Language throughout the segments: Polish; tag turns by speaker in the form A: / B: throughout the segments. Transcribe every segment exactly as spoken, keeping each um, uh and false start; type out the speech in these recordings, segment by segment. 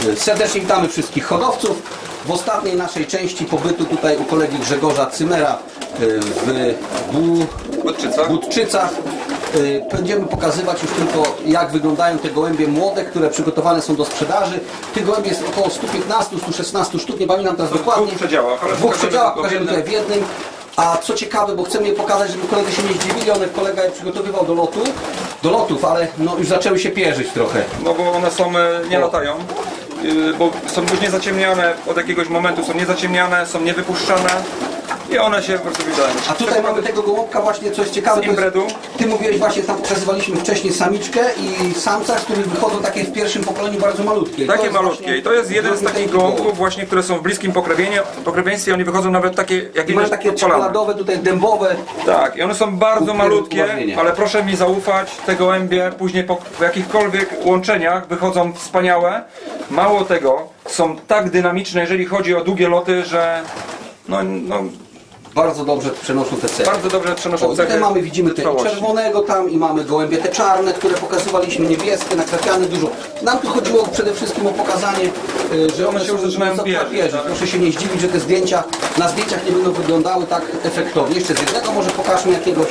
A: Serdecznie witamy wszystkich hodowców. W ostatniej naszej części pobytu tutaj u kolegi Grzegorza Cymera w
B: Budczycach.
A: Budczycach będziemy pokazywać już tylko, jak wyglądają te gołębie młode, które przygotowane są do sprzedaży. Tych gołębi jest około stu piętnastu do stu szesnastu sztuk, nie pamiętam teraz dokładnie.
B: W dwóch przedziałach.
A: W dwóch przedziałach pokażemy tutaj w jednym. A co ciekawe, bo chcemy je pokazać, żeby koledzy się nie zdziwili, one kolega je przygotowywał do lotu, do lotów, ale no już zaczęły się pierzyć trochę.
B: No bo one są, nie latają, bo są już niezaciemniane, od jakiegoś momentu są niezaciemniane, są niewypuszczane i one się po prostu wydają.
A: A tutaj mamy tego gołąbka właśnie, coś ciekawe.
B: Z imbredu.
A: Ty mówiłeś właśnie, tam pokazywaliśmy wcześniej samiczkę i samca, z których wychodzą takie w pierwszym pokoleniu bardzo malutkie.
B: Takie malutkie. I to jest jeden z takich gołąbków właśnie, które są w bliskim pokrewieństwie, oni wychodzą nawet takie, jak
A: i mają takie czekoladowe, tutaj dębowe.
B: Tak, i one są bardzo malutkie, ale proszę mi zaufać, te gołębie później po, w jakichkolwiek łączeniach wychodzą wspaniałe. Mało tego, są tak dynamiczne, jeżeli chodzi o długie loty, że no, no
A: bardzo dobrze przenoszą te cechy.
B: Bardzo dobrze przenoszą cechy.
A: Tutaj mamy, widzimy tego czerwonego tam i mamy gołębie te czarne, które pokazywaliśmy, niebieskie, nakrapiane dużo. Nam tu chodziło przede wszystkim o pokazanie, że one się już zaczynają pierzyć. Tak? Proszę się nie zdziwić, że te zdjęcia na zdjęciach nie będą wyglądały tak efektownie. Jeszcze z jednego może pokażmy jakiegoś.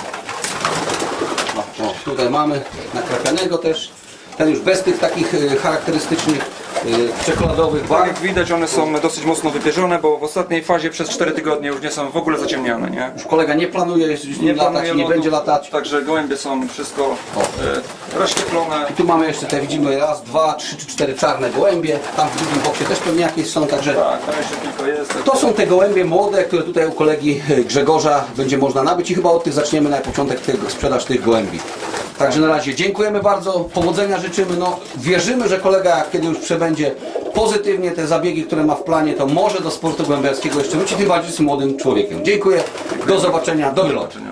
A: O, tutaj mamy nakrapianego też. Ten już bez tych takich charakterystycznych czekoladowych barw.
B: Tak jak widać, one są dosyć mocno wypierzone, bo w ostatniej fazie przez cztery tygodnie już nie są w ogóle zaciemniane, nie?
A: Już kolega nie planuje, już nie, nie latać, planuje, nie będzie latać.
B: Także gołębie są wszystko e, rozświetlone.
A: I tu mamy jeszcze te, widzimy raz, dwa, trzy czy cztery czarne gołębie. Tam w drugim boksie też pewnie jakieś są, także...
B: Tak, tam jeszcze tylko jest.
A: To są te gołębie młode, które tutaj u kolegi Grzegorza będzie można nabyć i chyba od tych zaczniemy na początek tego, sprzedaż tych gołębi. Także na razie dziękujemy bardzo, powodzenia życzymy. No, wierzymy, że kolega, kiedy już przebędzie pozytywnie te zabiegi, które ma w planie, to może do sportu gołębiarskiego jeszcze wrócić, tym bardziej z młodym człowiekiem. Dziękuję, do zobaczenia, do wylotu.